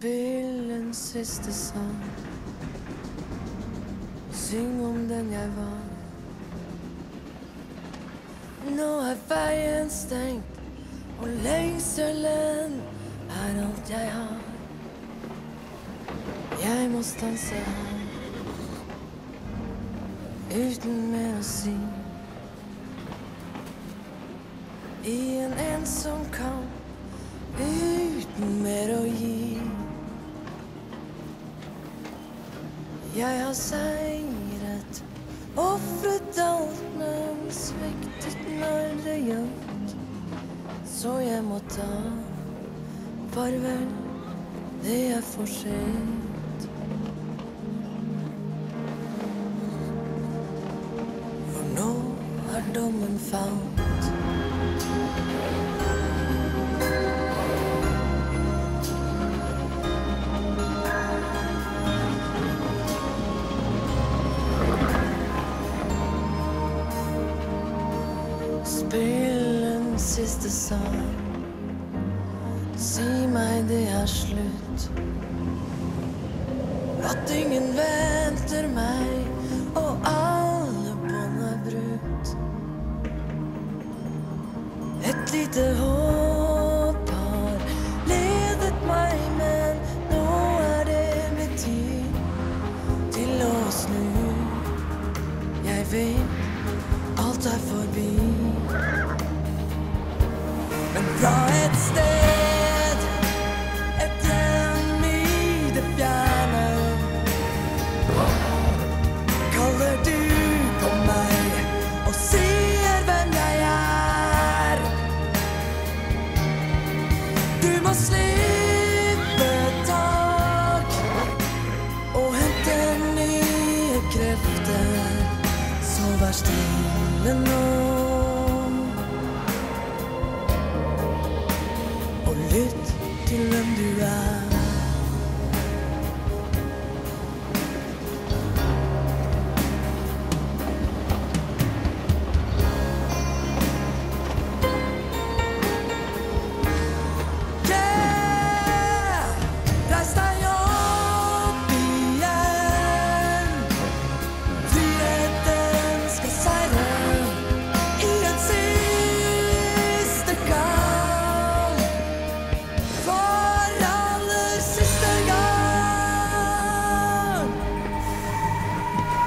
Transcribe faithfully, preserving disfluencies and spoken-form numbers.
Spill en siste sang. Syng om den jeg var. Nå er veien stengt, og lengselen er alt jeg har. Jeg må stanse her, uten mer å si. I en ensom kamp, uten mer å gi. Jeg har seiret, offret alt, men sviktet når det gjaldt. Så jeg må ta farvel, det er for sent. For nå er dommen falt. Spill en siste sang. Si meg det er slutt. At ingen venter meg, og alle bånd er brutt. Et lite håp har ledet meg, men nå er det blitt tid til å snu. Jeg vet alt er forbi. Men fra et sted, et hjem i det fjerne, kaller du på meg og sier hvem jeg er. Du må slippe tak og hente nye krefter, så vær stille nå.